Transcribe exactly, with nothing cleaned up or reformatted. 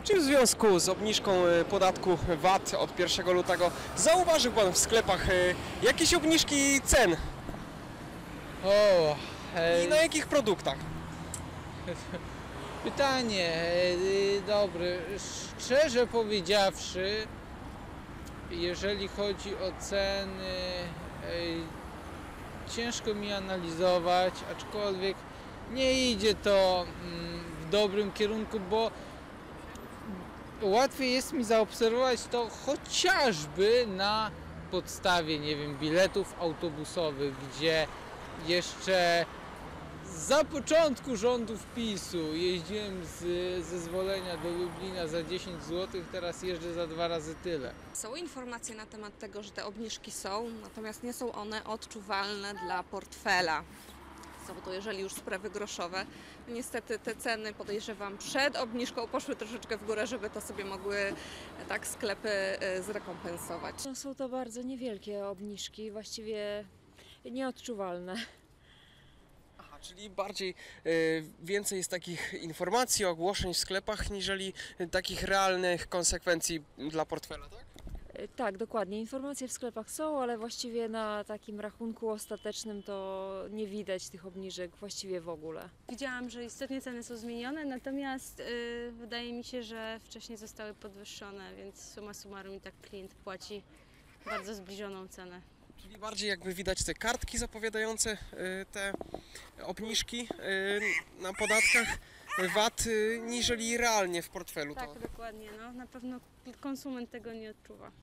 Czy w związku z obniżką podatku V A T od pierwszego lutego zauważył Pan w sklepach jakieś obniżki cen? O, I na jakich produktach? pytanie e, dobre. Szczerze powiedziawszy, jeżeli chodzi o ceny, e, ciężko mi analizować, aczkolwiek nie idzie to mm, w dobrym kierunku, bo łatwiej jest mi zaobserwować to chociażby na podstawie, nie wiem, biletów autobusowych, gdzie jeszcze za początku rządów PiSu jeździłem z zezwolenia do Lublina za dziesięć złotych, teraz jeżdżę za dwa razy tyle. Są informacje na temat tego, że te obniżki są, natomiast nie są one odczuwalne dla portfela. Są to, jeżeli już sprawy groszowe. Niestety te ceny, podejrzewam, przed obniżką poszły troszeczkę w górę, żeby to sobie mogły tak sklepy zrekompensować. No, są to bardzo niewielkie obniżki, właściwie nieodczuwalne. Aha, czyli bardziej y, więcej jest takich informacji, ogłoszeń w sklepach, niżeli takich realnych konsekwencji dla portfela, tak? Tak, dokładnie. Informacje w sklepach są, ale właściwie na takim rachunku ostatecznym to nie widać tych obniżek właściwie w ogóle. Widziałam, że istotnie ceny są zmienione, natomiast yy, wydaje mi się, że wcześniej zostały podwyższone, więc summa summarum i tak klient płaci bardzo zbliżoną cenę. Czyli bardziej jakby widać te kartki zapowiadające y, te obniżki y, na podatkach V A T, y, niżeli realnie w portfelu. Tak, to. dokładnie. No, na pewno konsument tego nie odczuwa.